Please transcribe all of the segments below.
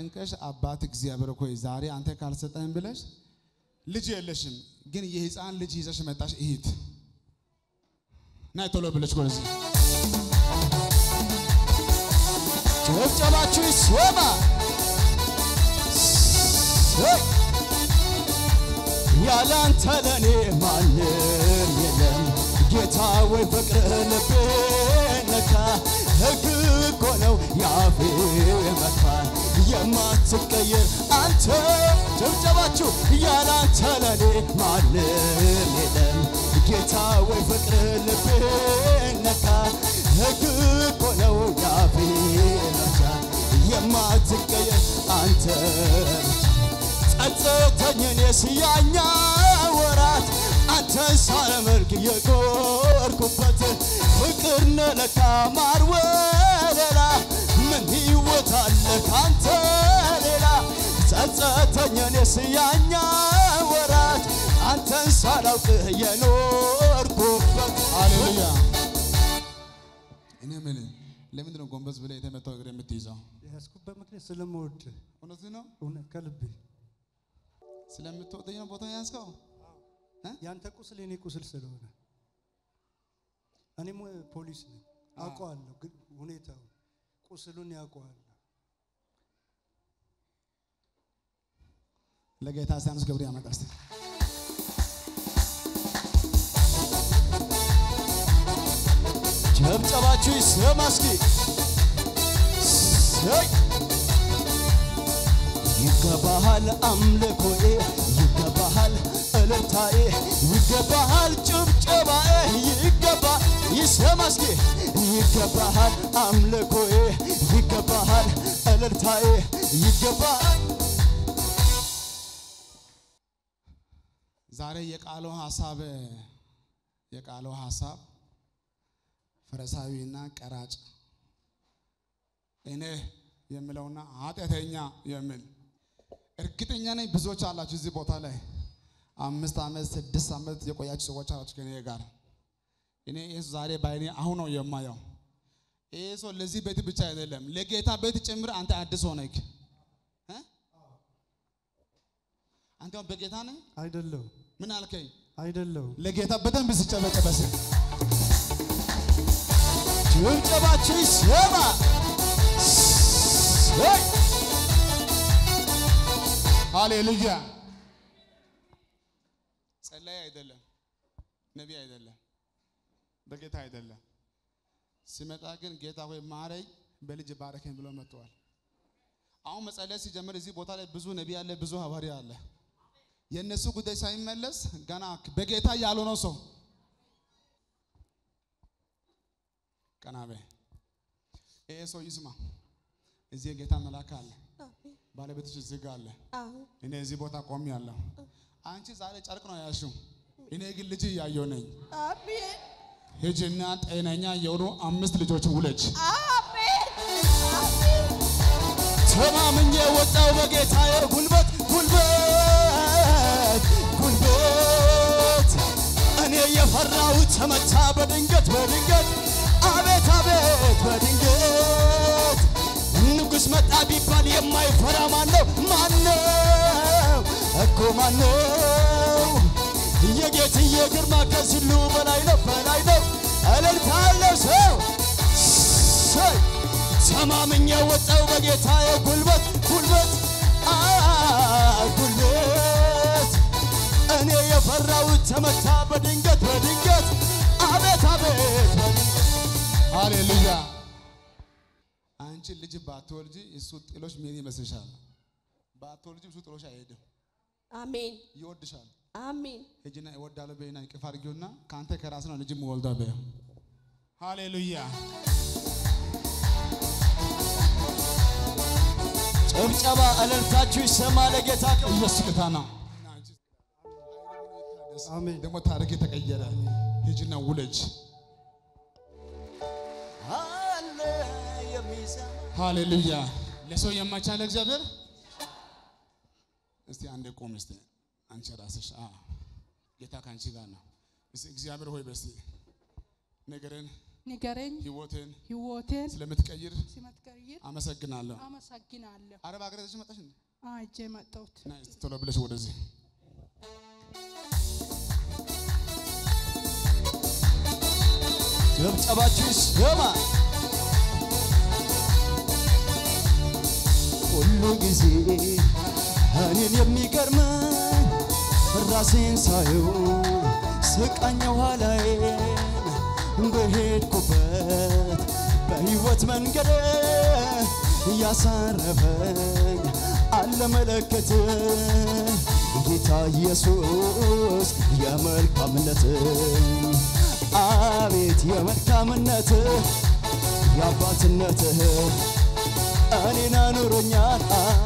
ተጠንቀሽ አባት እግዚአብሔር ሆይ ዛሬ አንተ ካልሰጠን ብለሽ ልጅ የለሽም ግን የህፃን ልጅ ይዘሽ መጣሽ እህት ናይ ቶሎ ብለሽ ጎርዚ ጨብጨባችሁ ይሰማ ያላንተ ለኔ ማንም የለም ጌታ ወይ ፍቅር ልቤን ነካ ሕግ እኮ ነው ያፌ መካን የማትቀየር አንተ ጨብጨባችሁ ያላንተ ለኔ ማንም የለም ጌታ ወይ ፍቅር ልቤን ነካ ሕግ እኮ ነው ያፌ መካን የማትቀየር አንተ ጸጸተኝን የስያኛ ወራት አንተን ሳለመልክ የቆርኩበት ፍቅር ነለካ ማር ወለላ ምን ሕይወት አለ ካንተ ሌላ ጸጸተኝን የስያኛ ወራት አንተን ሳላውቅ የኖርኩበት ሃሌሉያ እኔ ምን ለምን ነው ጎንበስ ብለ የተመታው እግር የምትይዘው ያስኩበት ምክንያት ስለምወድ እውነት ነው እውነት ከልቤ ስለምትወደኝ ነው ቦታ ያስከው ያንተ ቁስል የኔ ቁስል ስለሆነ እኔም ፖሊስ ነኝ አውቀዋለሁ ግን ሁኔታው ቁስሉን ያውቀዋል ለጌታ ሳንስ ገብሬ ያመጣስ ጨብጨባችሁ ይሰማ እስኪ ይገባሃል አምልኮዬ ይገባሃል እልልታዬ ይገባሃል ጭብጨባዬ ይገባ ይሰማ እስኪ ይገባሃል አምልኮዬ ይገባሃል እልልታዬ ይገባሃል ዛሬ የቃሉ ሐሳብ ፈሪሳዊና ቀራጭ እኔ የሚለውና ኃጢአተኛ የሚል እርግጠኛ ነኝ ብዙዎች አላችሁ እዚህ ቦታ ላይ 5 ዓመት 6 ዓመት የቆያችሁ ሰዎች አላችሁ ከኔ ጋር እኔ ዛሬ ባይኔ አሁን ነው የማየው እሱ ለዚህ ቤት ብቻ አይደለም ለጌታ ቤት ጭምር አንተ አዲስ ሆነክ አንተ በጌታ ነህ አይደለም ምን አልከኝ አይደለም ለጌታ በደንብ ሲጨበጨበስ ጭብጨባችሁ ይሰማ ሃሌሉያ ጸላይ አይደለም ነብይ አይደለም በጌታ አይደለም ሲመጣ ግን ጌታ ሆይ ማረኝ በልጅ ባረከኝ ብሎ መጥቷል አሁን መጸለይ ሲጀምር እዚህ ቦታ ላይ ብዙ ነብይ አለ ብዙ ሐዋርያ አለ የነሱ ጉዳይ ሳይመለስ ገና በጌታ ያልሆነው ሰው ቀናበ ሰው ይስማ እዚህ ጌታ መልአክ አለ ባለቤትሽ እዚህ ጋር አለ እኔ እዚህ ቦታ ቆሜያለሁ አንቺ ዛሬ ጨርቅ ነው ያሽው እኔ ግን ልጅ ያየው ነኝ አሜን ሄጅና ጤነኛ የሆኑ 5 ልጆች ውለጅ አሜን ተማምኜ ወጣው በጌታዬ ጉልበት እኔ የፈራሁት ተመታ በድንገት አቤት በድንገት ንጉስ መጣ ቢባል የማይፈራ ማነው እኮ ማነው የጌትዬ ግርማ ከሁሉ በላይ ነው እልልታ ያለው ሰው ተማምኜ ወጣው በጌታዬ ጉልበት እኔ የፈራሁት ተመታ በድንገት አቤት ሃሌሉያ አንቺ ልጅ ባትወልጂ እሱ ጥሎሽ ምን ይመስልሻል ባትወልጂ እሱ ጥሎሽ አይሄድም አሜን ይወድሻል አሜን ሄጅና ይወዳለው በእና ይቅፍ አድርጊውና ካንተ ከራስ ነው ልጅ ወልዳ በ ሃሌሉያ ጭብጨባ እልልታችሁ ይሰማ ለጌታ ኢየሱስ ጌታ ነው አሜን ደግሞ ታሪክ ተቀየረ ሄጅና ውለጅ ሃሌሉያ ለሰው የማይቻል እግዚአብሔር እስቲ አንዴ ቆም እስቲ አንቺ ራስሽ ጌታ ካንቺ ጋር ነው እስቲ እግዚአብሔር ሆይ በስቲ ነገርን ንገረኝ ህይወቴን ስለምትቀይር አመሰግናለሁ አረብ ሀገር ተሽ መጣሽ እንዴ አጄ መጣሁት ናይስ ቶሎ ብለሽ ወደዚህ ጭብጨባችሁ ይሰማ ሁሉ ጊዜ እኔን የሚገርመኝ ራሴን ሳየው ስቃኘው ኋላዬን በሄድኩበት በሕይወት መንገድ ያሳረፈኝ አለ መለከት ጌታ ኢየሱስ የመልካምነት አቤት የመልካምነት የአባትነት እኔን አኑሮኛል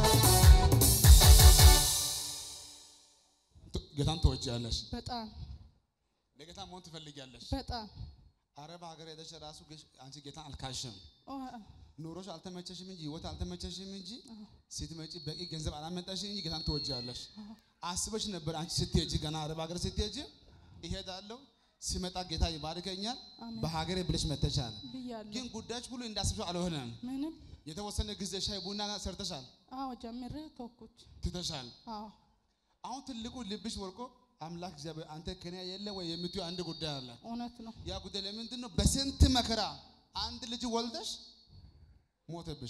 ጌታን ተወጃለሽ በጣም ለጌታ ሞት ትፈልጊያለሽ በጣም አረብ ሀገር ሄደሽ ራሱ አንቺ ጌታን አልካሽም ኑሮሽ አልተመቸሽም እንጂ ህይወት አልተመቸሽም እንጂ ስትመጪ በቂ ገንዘብ አላመጣሽም እንጂ ጌታን ተወጃለሽ አስበሽ ነበር አንቺ ስትሄጂ ገና አረብ ሀገር ስትሄጂ ይሄዳለሁ ሲመጣ ጌታ ይባርከኛል በሀገሬ ብለሽ መተሻል ግን ጉዳዮች ሁሉ እንዳስብሽ አልሆነም ምንም የተወሰነ ጊዜ ሻይ ቡና ሰርተሻል አዎ ጀምሬ ተውኩት ትተሻል አሁን ትልቁ ልብሽ ወርቆ አምላክ እግዚአብሔር አንተ ከኔ የለ ወይ የምትዩ አንድ ጉዳይ አለ እውነት ነው ያ ጉዳይ ለምንድን ነው በስንት መከራ አንድ ልጅ ወልደሽ ሞተብሽ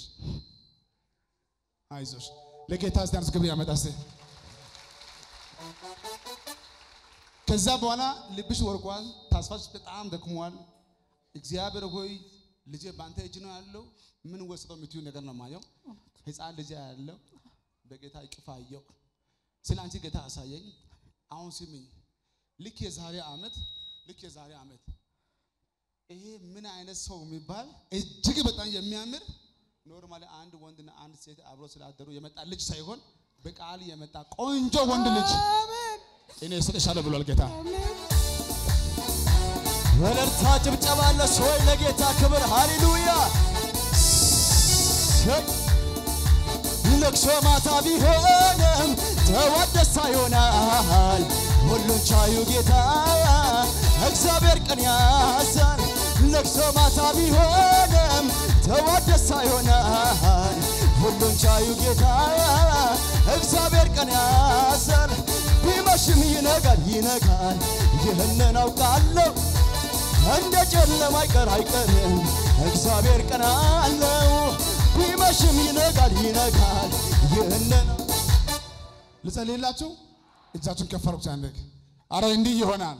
አይዞሽ ለጌታ ስታንስ ክብር ያመጣስ ከዛ በኋላ ልብሽ ወርቋል ተስፋሽ በጣም ደክሟል እግዚአብሔር ሆይ ልጄ ባንተ እጅ ነው ያለው ምን ወስደው የምትዩ ነገር ነው ማየው ህፃን ልጅ ያለው በጌታ ይቅፋየው ስላንቺ ጌታ አሳየኝ አሁን ስሚኝ ልክ የዛሬ አመት ይሄ ምን አይነት ሰው የሚባል እጅግ በጣም የሚያምር ኖርማሊ አንድ ወንድና አንድ ሴት አብሮ ስላደሩ የመጣ ልጅ ሳይሆን በቃል የመጣ ቆንጆ ወንድ ልጅ አሜን እኔ ስለሻለ ብሏል ጌታ ወለርታ ጭብጨባ ለሰው ለጌታ ክብር ሃሌሉያ ለቅሶ ማታ ቢሆንም ተወደሳ ይሆናል ሁሉን ቻዩ ጌታ እግዚአብሔር ቀን ያሳል ለቅሶ ማታ ቢሆንም ተወደሳ ይሆናል ሁሉን ቻዩ ጌታ እግዚአብሔር ቀን ያሳል ቢመሽም ይነጋል ይህንን አውቃለሁ እንደ ጨለማ አይቀርም እግዚአብሔር ቀን አለው ቢመሽም ይነጋል ይህንን ልጸልይላችሁ እጃችሁን ከፍ አድርጉ አንደክ አረ እንዲህ ይሆናል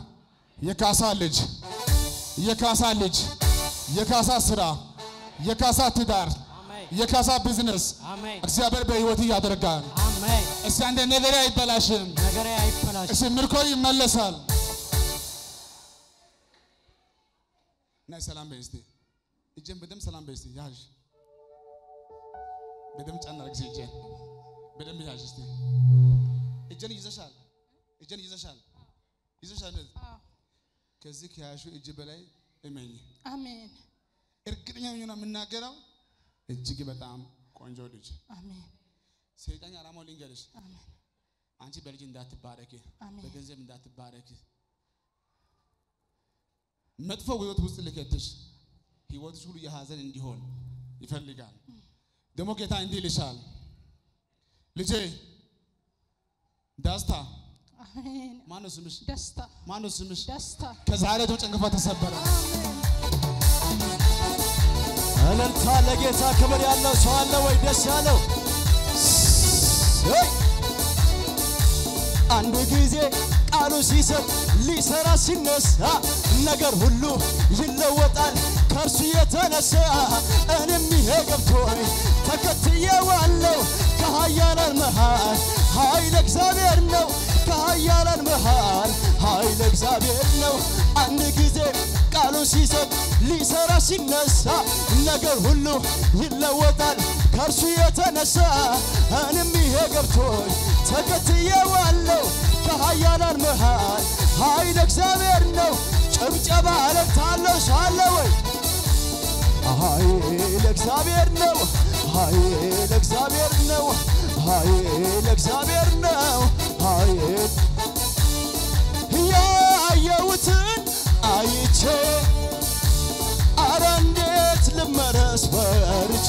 የካሳ ልጅ የካሳ ስራ የካሳ ትዳር የካሳ ቢዝነስ እግዚአብሔር በህይወት ያደርጋል አሜን እስኪ አንተ ነገሬ አይበላሽም እስኪ ምርኮ ይመለሳል ናይ ሰላም በስቲ እጄን በደም ሰላም በስቲ ያዥ በደም ጫና አርግሽ እጄን በደም ያዥ እስቲ እጄን ይዘሻል ከዚህ ከያሹ እጅ በላይ እመኝ አሜን እርግጠኛ ነኝ የምናገረው እጅግ በጣም ቆንጆ ልጅ አሜን ሰይጣን አላማው ልንገርሽ አሜን አንቺ በልጅ እንዳትባረኪ በገንዘብ እንዳትባረኪ መጥፎ ህይወት ውስጥ ልከትሽ ህይወትሽ ሁሉ የሐዘን እንዲሆን ይፈልጋል ደሞ ጌታ እንዲህ ይልሻል ልጄ ደስታ አሜን ማነው ስምሽ ደስታ ከዛሬ ጭንቅፋ ተሰበረ እልልታ ለጌታ ክብር ያለው ሰው አለ ወይ ደስ ያለው አንድ ጊዜ ቃሉ ሲሰጥ ሊሰራ ሲነሳ ነገር ሁሉ ይለወጣል ከርሱ የተነሳ እኔም ይሄ ገብቶኝ ተከትዬዋለሁ ከኃያላን መሃል ኃይል እግዚአብሔር ነው ከኃያላን መሃል ኃይል እግዚአብሔር ነው አንድ ጊዜ ቃሉ ሲሰጥ ሊሰራ ሲነሳ ነገር ሁሉ ይለወጣል ከርሱ የተነሳ እኔም ይሄ ገብቶኝ ተከትዬዋለሁ ከኃያላን መሃል ኃይል እግዚአብሔር ነው ጭብጨባ አለታለው ሳለ ወይ ኃይል እግዚአብሔር ነው ኃይል እግዚአብሔር ነው ኃይል እግዚአብሔር ነው ኃይል ያየሁትን አይቼ ልመረስ በርቼ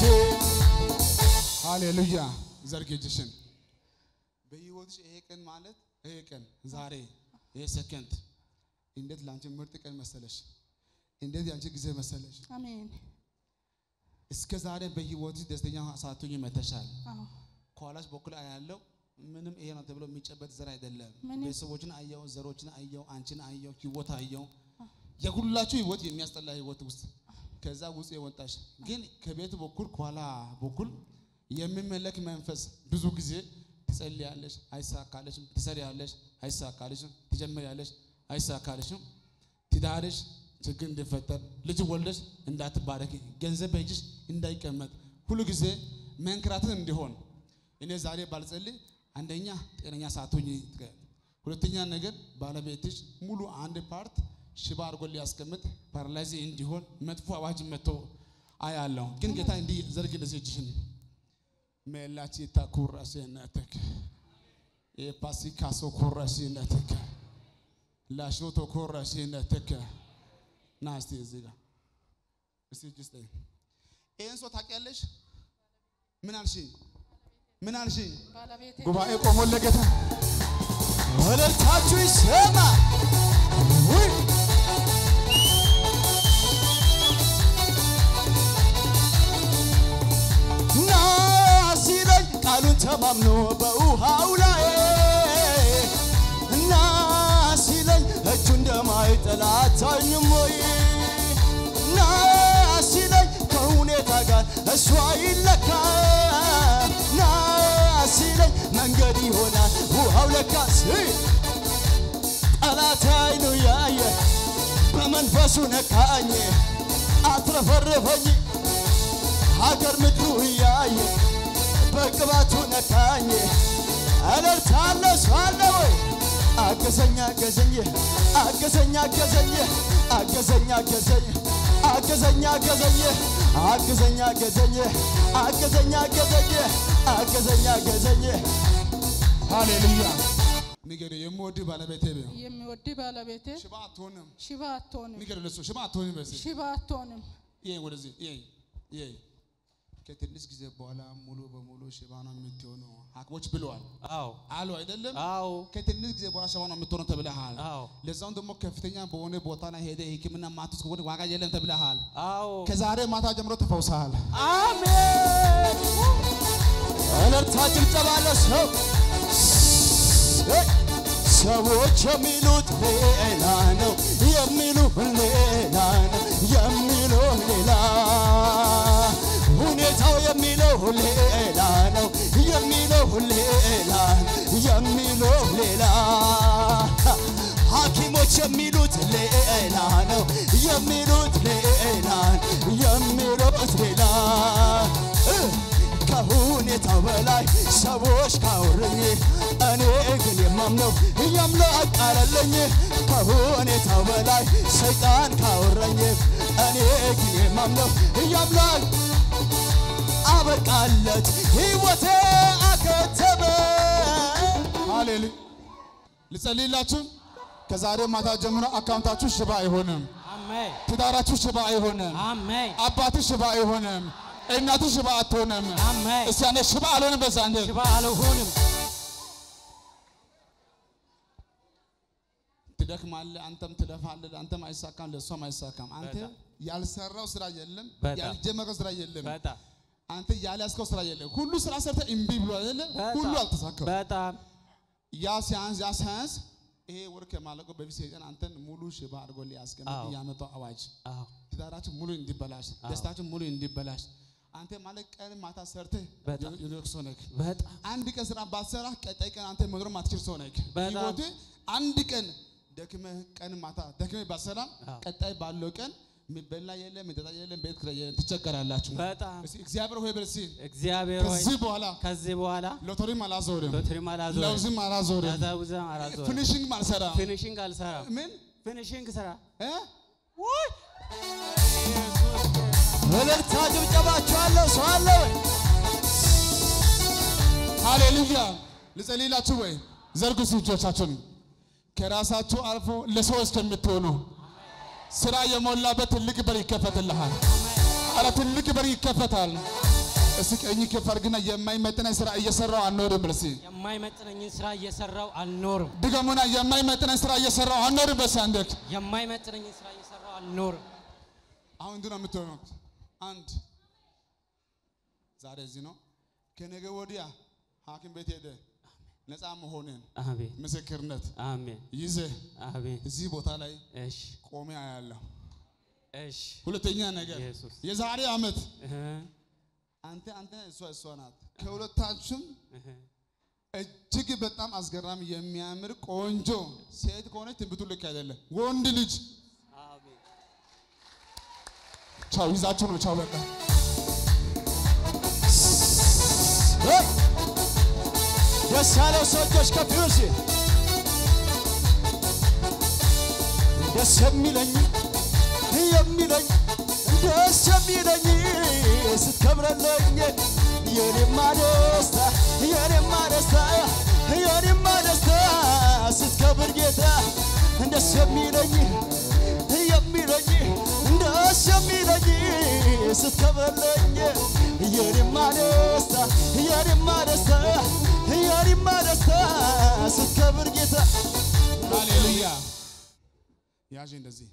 ሃሌሉያ ዘርግጅሽን በህይወትሽ ይሄ ቀን ማለት ይሄ ቀን ዛሬ ይሄ ሰከንድ እንዴት ላንቺ ምርጥ ቀን መሰለሽ እንዴት ያንቺ ጊዜ መሰለሽ አሜን እስከ ዛሬ በህይወትሽ ደስተኛ ሳትሆኚ መተሻል አዎ ኳላሽ በኩል ያለው ምንም ይሄ ነው ተብሎ የሚጨበት ዘር አይደለም ቤተሰቦችን አየው ዘሮችን አየው አንቺን አየው ህይወት አየው የሁላችሁ ህይወት የሚያስጠላ ህይወት ውስጥ ከዛ ውስጥ የወጣሽ ግን ከቤት በኩል ኳላ በኩል የሚመለክ መንፈስ ብዙ ጊዜ ትጸልያለሽ አይሳካልሽም ትሰሪያለሽ አይሳካልሽም ትጀምሪያለሽ አይሳካልሽም ትዳርሽ ችግር እንዲፈጠር ልጅ ወልደሽ እንዳትባረክ ገንዘብ በእጅሽ እንዳይቀመጥ ሁሉ ጊዜ መንከራተት እንዲሆን እኔ ዛሬ ባልጸልይ አንደኛ ጤነኛ ሳትሆኚ ሁለተኛ ነገር ባለቤትሽ ሙሉ አንድ ፓርት ሽባ አድርጎ ሊያስቀምጥ ፓራላይዝ እንዲሆን መጥፎ አዋጅ መጥቶ አያለው ግን ጌታ እንዲህ ዘርግልሽ እጅሽን ሜላቺ ታኩራሽነትክ የፓሲካ ሶኮራሽነትክ ላሽቶ ኮራሽነትክ ናስቲ እዚህ ጋር እስቲ ጅስቴ ኤንሶ ታውቂያለሽ ምን አልሽኝ ባለቤቴ ጉባኤ ቆሞ ለጌታ እልልታችሁ ይሰማ ውይ ናሲለኝ ቃሉን ተማምኖ በውሃው ላይ ናሲለኝ እጁ እንደማይጥል አታኝም ወይ ናሲለኝ ከሁኔታ ጋር እሱ አይለካ ናሲለኝ መንገድ ይሆናል ውሃው ለካስ ጠላት አይኑ ያየ በመንፈሱ ነካኝ አትረፈረፈኝ ሀገር ምድሩ ያየ በቅባቱ ነካኝ እልልታለሽ አለ ወይ አገዘኝ አገዘኝ አገዘኝ አገዘኝ አገዘኝ አገዘኝ አገዘኝ አገዘኝ አገዘኝ አገዘኝ አገዘኝ አገዘኝ አገዘኝ አገዘኝ ሃሌሉያ ንገሪ የምወድ ባለቤቴ ነው የሚወድ ባለቤቴ ሽባ አትሆንም ሽባ አትሆንም ንገሪ ለሱ ሽባ አትሆንም በዚህ ሽባ አትሆንም ይሄ ወደዚህ ይሄ ከትንሽ ጊዜ በኋላ ሙሉ በሙሉ ሽባ ነው የምትሆነው ሐኪሞች ብለዋል አዎ አሉ አይደለም አዎ ከትንሽ ጊዜ በኋላ ሽባ ነው የምትሆነው ተብለሃል አዎ ለዛው ደግሞ ከፍተኛ በሆነ ቦታ ላይ ሄደ ህክምና ማትስ ከሆነ ዋጋ የለም ተብለሃል አዎ ከዛሬ ማታ ጀምሮ ተፈውሰሃል አሜን እልልታ ጭብጨባ ለሰው ሰዎች የሚሉት ሌላ ነው የሚሉ ሌላ ነው የሚሉ ሌላ ሁኔታው የሚለው ሌላ ነው የሚለው ሌላ የሚለው ሌላ ሐኪሞች የሚሉት ሌላ ነው የሚሉት ሌላ የሚሉት ሌላ ከሁኔታው በላይ ሰዎች ካወሩኝ እኔ ግን የማምነው የአምላክ ቃል አለኝ ከሁኔታው በላይ ሰይጣን ካወራኝ እኔ ግን የማምነው የአምላክ አበቃለት ህይወቴ አከተመ ሃሌሉያ ልጸልይላችሁ ከዛሬ ማታ ጀምሮ አካውንታችሁ ሽባ አይሆንም አሜን ትዳራችሁ ሽባ አይሆንም አሜን አባትሽ ሽባ አይሆንም እናትሽ ሽባ አትሆንም አሜን እስቲ አንዴ ሽባ አልሆንም በዛንዴ ሽባ አልሆንም ትደክማለህ አንተም ትለፋለህ አንተም አይሳካም ለሷም አይሳካም አንተ ያልሰራው ስራ የለም ያልጀመረው ስራ የለም በጣም አንተ ያልያዝከው ስራ የለም ሁሉ ስራ ሰርተ እምቢ ብሎ አይደለ ሁሉ አልተሳካም በጣም ያ ሳያንስ ይሄ ወርክ ማለቆ በፊት ሰይጣን አንተን ሙሉ ሽባ አድርጎ ሊያስቀምጥ ያመጣው አዋጅ አዎ ትዳራችሁ ሙሉ እንዲበላሽ ደስታችሁ ሙሉ እንዲበላሽ አንተ ማለት ቀን ማታ ሰርተ የለቅሶ ነክ በጣም አንድ ቀን ስራ ባትሰራ ቀጣይ ቀን አንተ መኖር ማትችል ሰው ነክ ህይወት አንድ ቀን ደክመ ቀን ማታ ደክመ ባትሰራ ቀጣይ ባለው ቀን ምበላ የለም ምጠጣ የለም ቤት ክራይ ትቸገራላችሁ በጣም እግዚአብሔር ሆይ በርሲ እግዚአብሔር ሆይ ከዚህ በኋላ ሎተሪም አላዞርም ለውዝም ለውዝም አላዞርም ፊኒሺንግ አልሰራ ፊኒሺንግ አልሰራ ምን ፊኒሺንግ ስራ ወይ እልልታ ጭብጨባችኋለሁ ሰው አለ ወይ ሃሌሉያ ልጸልይላችሁ ወይ ዘርጉ እጆቻችሁን ከራሳችሁ አልፎ ለሰው እስከምትሆኑ ስራ የሞላበት ትልቅ በር ይከፈትልሃል አረ ትልቅ በር ይከፈታል እስኪ ቀኝ ከፈርግና የማይመጥነኝ ስራ እየሰራው አልኖርም ብለሲ የማይመጥነኝ ስራ እየሰራው አልኖርም ድገሙና የማይመጥነኝ ስራ እየሰራው አልኖርም በሳንደክ የማይመጥነኝ ስራ እየሰራው አልኖርም አሁን እንደና የምትሆነው አንድ ዛሬ እዚህ ነው ከነገ ወዲያ ሐኪም ቤት ሄደ ነፃ መሆንን አሜን ምስክርነት አሜን ይዘ አሜን እዚህ ቦታ ላይ እሺ ቆሜ አያለሁ እሺ ሁለተኛ ነገር የዛሬ አመት አንተ እሷ ናት ከሁለታችሁም እጅግ በጣም አስገራሚ የሚያምር ቆንጆ ሴት ከሆነች ትንብቱ ልክ አይደለም ወንድ ልጅ አሜን ቻው ይዛችሁ ነው ቻው በቃ ደስ ያለው ሰዎች ከፊውሲ ደስ የሚለኝ ደስ የሚለኝ ስትከብረለኝ የኔማ ደስታ ስትከብር ጌታ ደስ የሚለኝ ደስ የሚለኝ ስትከብረለኝ የኔማ ደስታ ስትከብር ጌታ ሃሌሉያ ያጂ እንደዚህ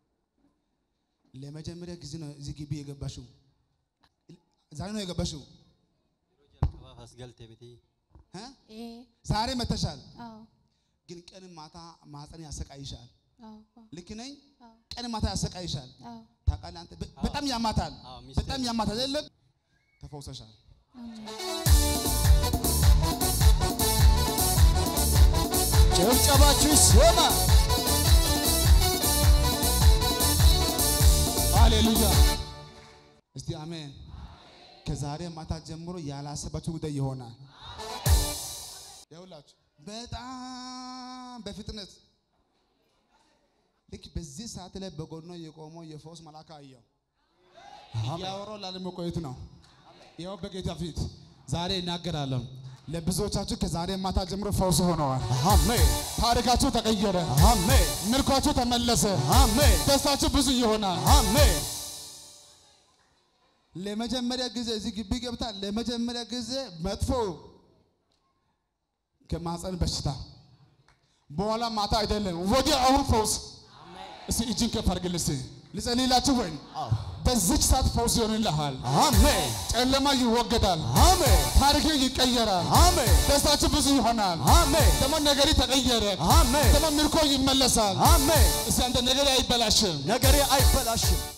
ለመጀመሪያ ጊዜ ነው እዚህ ግቢ የገባሽው ዛሬ ነው የገባሽው አስገልቴ ቤቴ ዛሬ መተሻል ግን ቀን ማታ ማህፀን ያሰቃይሻል ልክ ነኝ ቀን ማታ ያሰቃይሻል ታውቃለህ አንተ በጣም ያማታል አይደለም ተፈውሰሻል ጭብጨባችሁ ይሰማ ሃሌሉያ እስቲ አሜን ከዛሬ ማታ ጀምሮ ያላሰባችሁ ጉዳይ ይሆናል ይኸውላችሁ በጣም በፍጥነት ልክ በዚህ ሰዓት ላይ በጎኖ የቆመው የፈውስ መልአክ አየው ያወራው ላለመቆየት ነው ይኸው በጌታ ፊት ዛሬ እናገራለሁ ለብዙዎቻችሁ ከዛሬ ማታ ጀምሮ ፈውስ ሆነዋል አሜን ታሪካችሁ ተቀየረ አሜን ምርኳችሁ ተመለሰ አሜን ደስታችሁ ብዙ ይሆናል አሜን ለመጀመሪያ ጊዜ እዚህ ግቢ ገብታ ለመጀመሪያ ጊዜ መጥፎ ከማህፀን በሽታ በኋላ ማታ አይደለም ወዲያ አሁን ፈውስ እስቲ እጅን ከፍ አድርግልኝ ልጸልይላችሁ ወይ በዚች ሰዓት ፈውስ ይሆንልሃል አሜን ጨለማ ይወገዳል አሜን ታሪክ ይቀየራል አሜን ደስታችሁ ብዙ ይሆናል አሜን ደግሞ ነገሪ ተቀየረ አሜን ደግሞ ምርኮ ይመለሳል አሜን እስቲ አንተ ነገሪ አይበላሽም